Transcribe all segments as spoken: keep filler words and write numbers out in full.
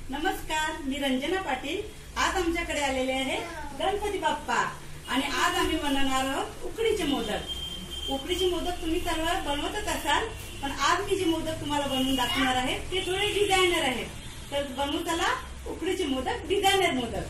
नमस्कार, मी रंजना पाटील। आज आमच्याकडे आलेले आहे गणपती बाप्पा आणि आज आम्ही बनवणार आहोत उकडीचे मोदक। उकडीचे मोदक तुम्ही सर्व बनवतच असाल, पण आज मी जे मोदक तुम्हाला बनवून दाखवणार आहे ते थोडे डिझायनर आहेत। तर बनवू चला उकडीचे मोदक, डिझायनर मोदक।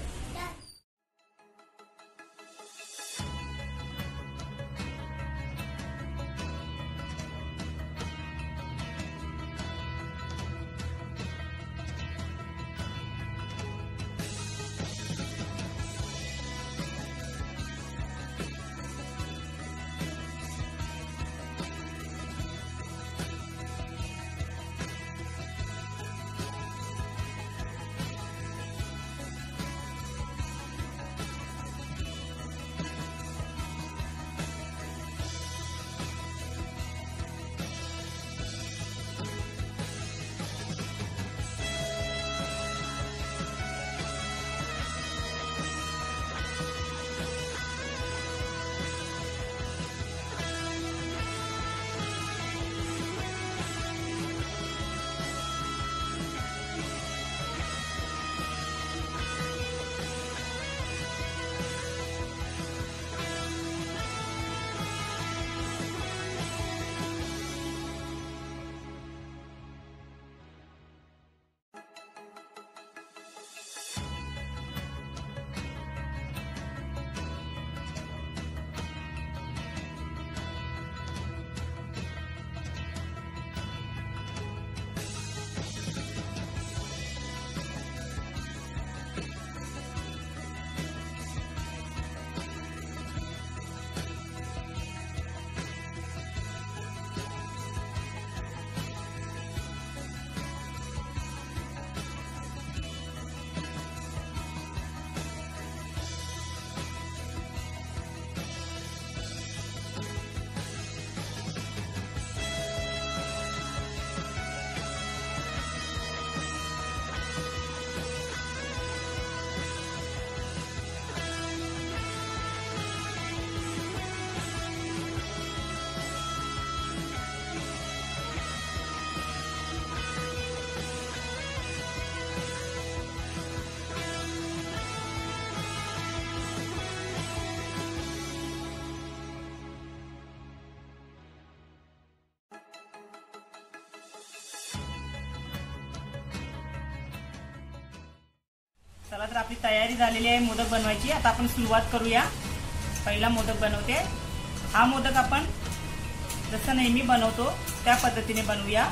चला तर आपली तयारी झालेली आहे मोदक बनवायची। आता आपण सुरुवात करूया। पहिला मोदक बनवते। हा मोदक आपण जसं नेहमी बनवतो त्या पद्धतीने बनवूया।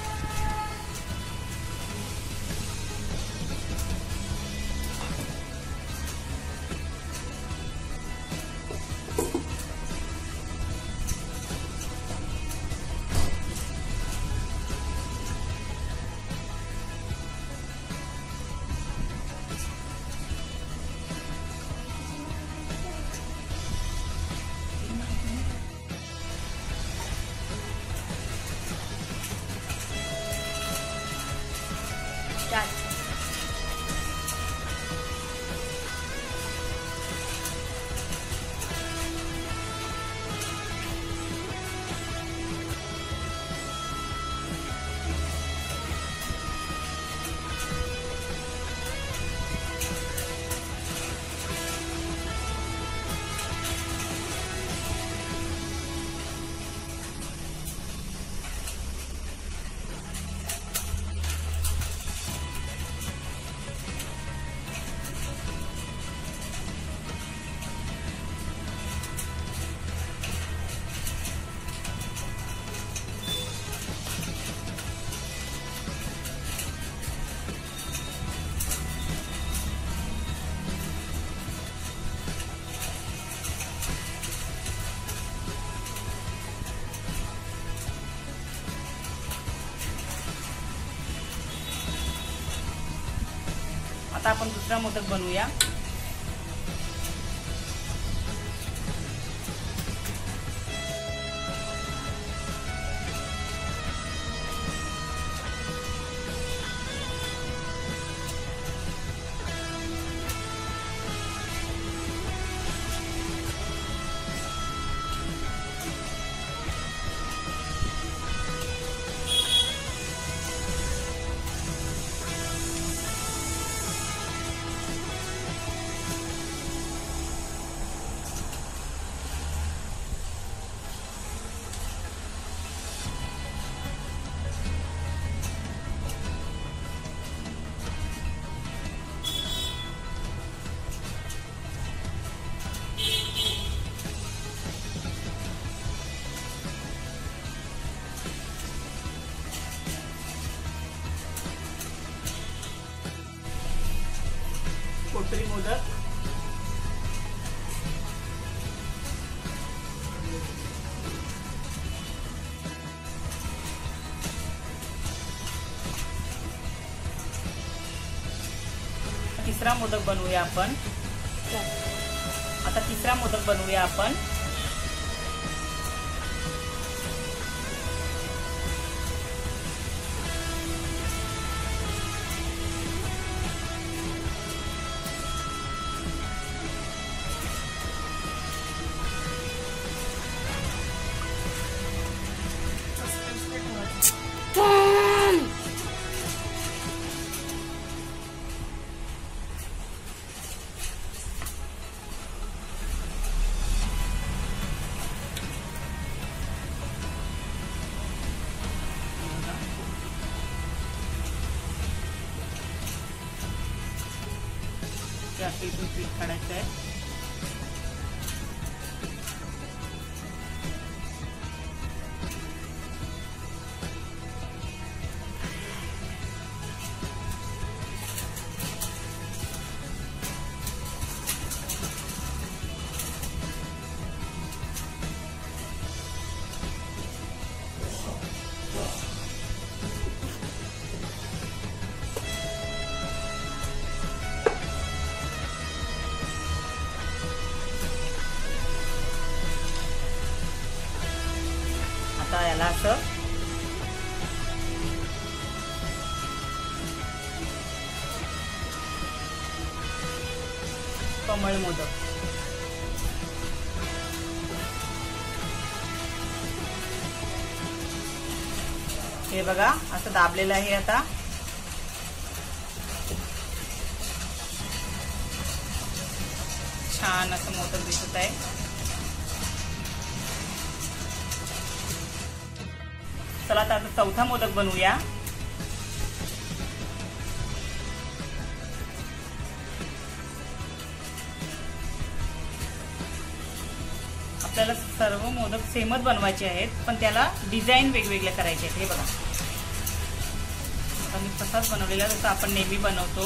आता आपण दुसरा मोदक बनवूया। उकडी मोदक, तिसरा मोदक बनवूया आपण। आता तिसरा मोदक बनवूया आपण। असं इथून पीठ काढायचं आहे। आता याला असं कमळ मोदक, हे बघा असं दाबलेलं आहे। आता छान असं मोदक दिसत आहे। चला आता चौथा मोदक बनवूया। आपल्याला सर्व मोदक सेमच बनवायचे आहेत, पण त्याला डिझाईन वेगवेगळे करायचे आहेत। हे बघा आता मी तसाच बनवलेला जसं आपण नेहमी बनवतो।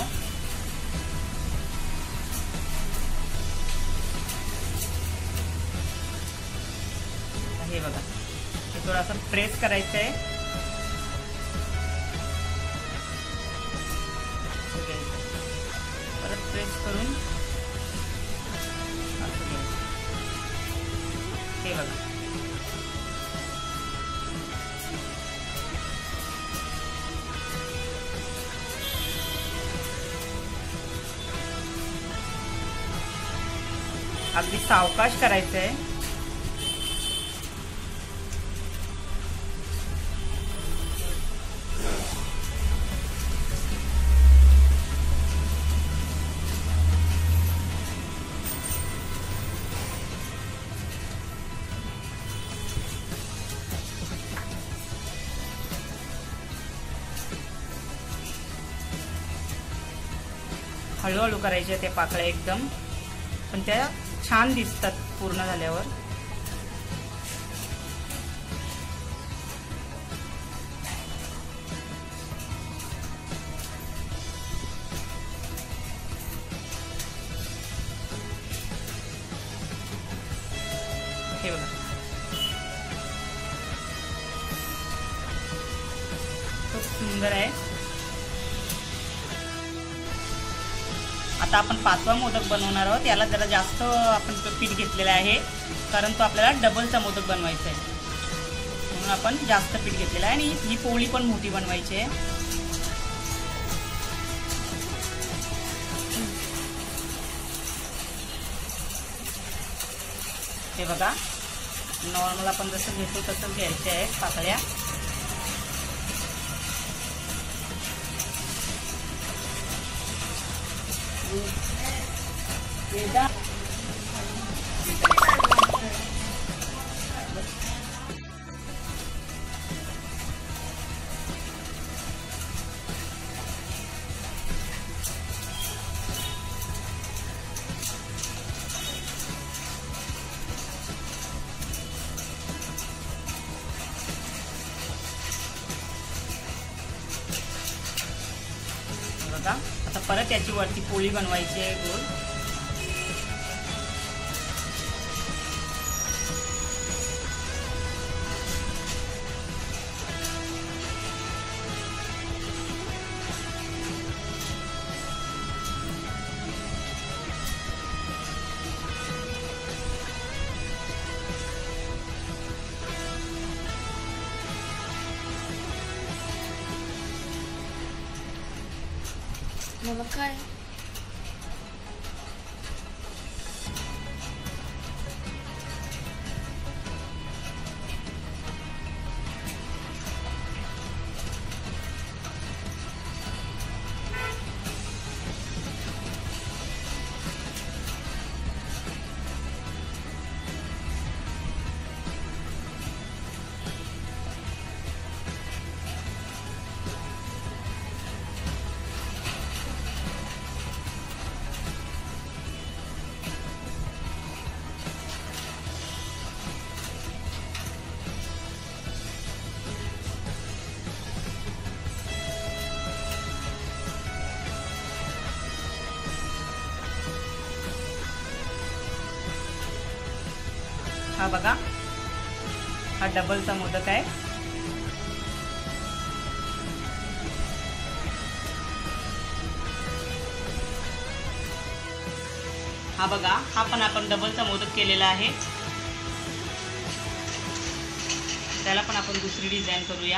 हे बघा थोड़ा सा प्रेस करायचं आहे। परत प्रेस करून हे बघा अगदी सावकाश करायचं आहे। हळूहळू करायचे ते पाकळ्या एकदम, पण त्या छान दिसतात पूर्ण झाल्यावर। हे बघा खूप सुंदर आहे। आता आपण पाचवा मोदक बनवणार आहोत। याला जरा जास्त आपण पीठ घेतलेलं आहे, कारण तो आपल्याला डबलचा मोदक बनवायचा आहे, म्हणून आपण जास्त पीठ घेतलेलं आहे। आणि ही पोळी पण मोठी बनवायची आहे। हे बघा नॉर्मल आपण जसं घेतो तसं घ्यायचे आहेत पाकळ्या। बघा. आता परत याची वरती पोळी बनवायची आहे गोल. मला काय हा बघा, हा डबलचा मोदक आहे. हा बघा, हा पण आपण डबलचा मोदक केलेला आहे. त्याला पण आपण दुसरी डिझाईन करूया.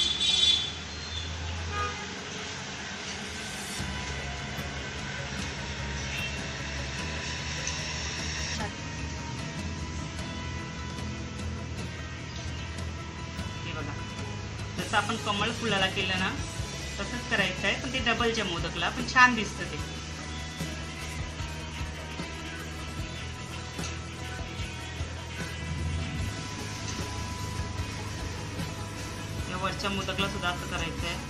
जसं आपण कमळ फुलाला केलं ना तसंच करायचं आहे, पण ते डबलच्या मोदकला पण छान दिसतं ते. या वरच्या मोदकला सुद्धा असं करायचं आहे.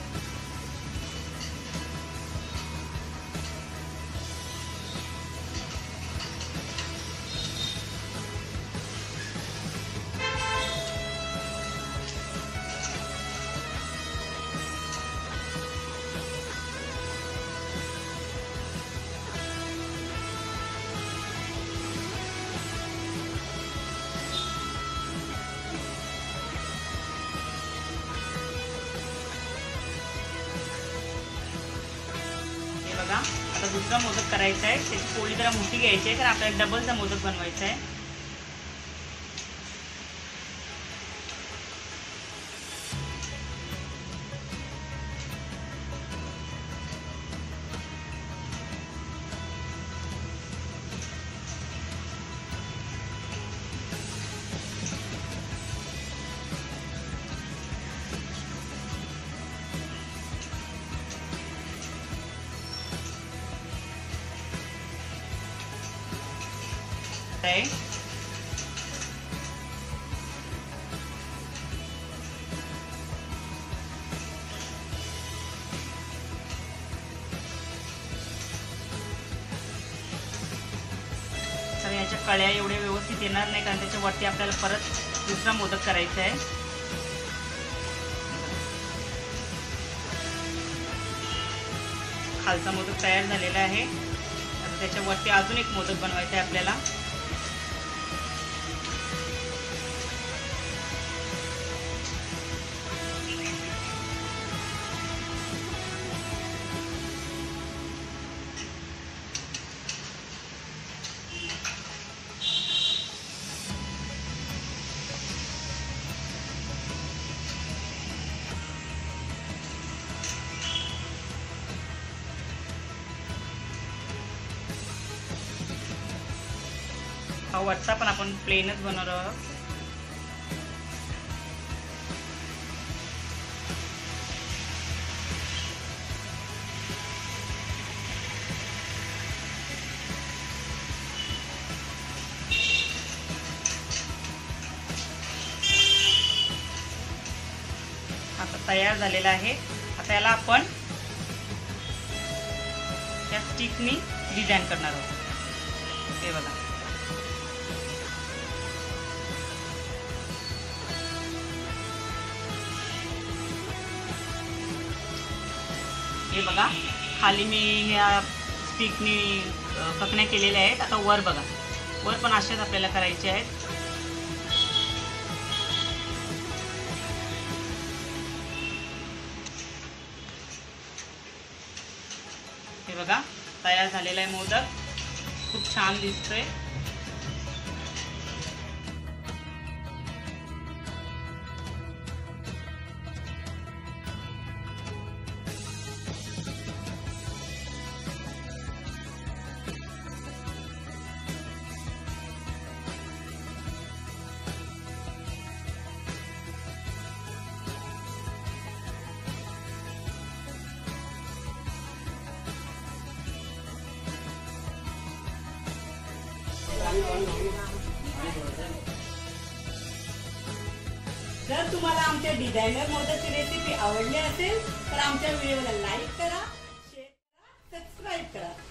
बघा, आता दुसरा मोदक करायचा आहे. त्याची पोळी जरा मोठी घ्यायची आहे, कारण आपल्याला डबलचा मोदक बनवायचा आहे. आहे तर याच्या कळ्या एवढे व्यवस्थित येणार नाही, कारण त्याच्या वरती आपल्याला परत दुसरा मोदक करायचा आहे. खालचा मोदक तयार झालेला आहे. आता त्याच्या वरती अजून एक मोदक बनवायचा आहे आपल्याला. हा वरचा पण आपण प्लेनच बनवणार आहोत. आता तयार झालेला आहे. आता याला आपण त्या स्टिकनी डिझाईन करणार आहोत. हे बघा, हे बघा खाली मी ह्या स्टिकनी ककण्या केलेल्या आहेत. आता वर बघा, वर पण अशाच आपल्याला करायचे आहेत. हे बघा तयार झालेला आहे मोदक, खूप छान दिसतोय. जर तुम्हाला आमच्या डिझायनर मोदकची रेसिपी आवडली असेल तर आमच्या व्हिडिओला लाईक करा, शेअर करा, सबस्क्राईब करा.